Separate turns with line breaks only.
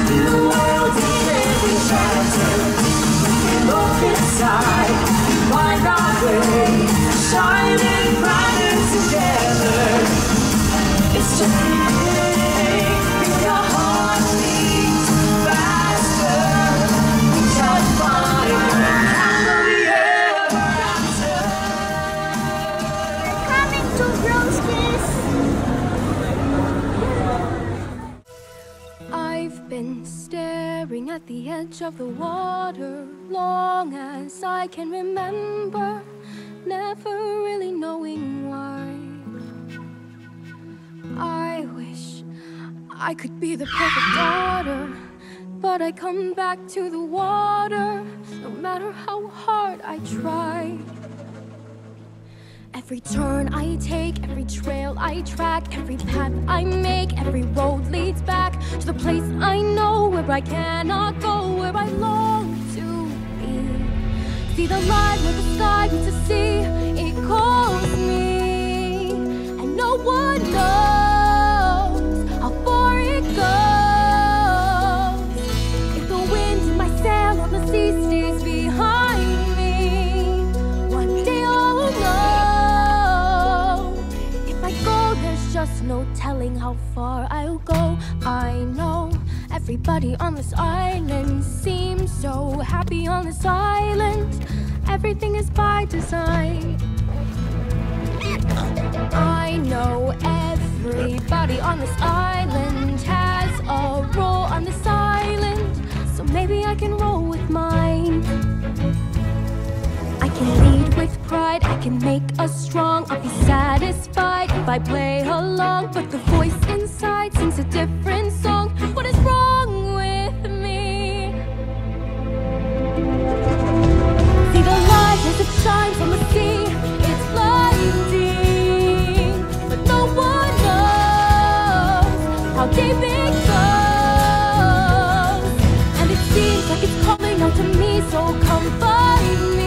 new world is shattered. Look inside, find our way, shining brighter together. It's just beginning, feel your heart beat faster. We shall find happily ever after.
Coming to Bronskis.
I've been staring at the edge of the water long as I can remember, never really knowing why. I wish I could be the perfect daughter, but I come back to the water no matter how hard I try. Every turn I take, every trail I track, every path I make, every road leads back to the place I know where I cannot go, where I long to be. See the light where the sky meets the sea, it calls me, and no one knows how far it goes. If the wind in my sail on the sea stays behind me, one day I'll know. If I go, there's just no telling how far I'll go. I know everybody on this island seems so happy on this island. Everything is by design. I know everybody on this island has a role on this island, so maybe I can roll with mine. I can lead with pride, I can make us strong. I'll be satisfied if I play along, but the voice inside sings a different song. What is wrong with me? See the light as it shines on the sea, it's blinding, but no one knows how deep it goes. And it seems like it's calling out to me, so come find me.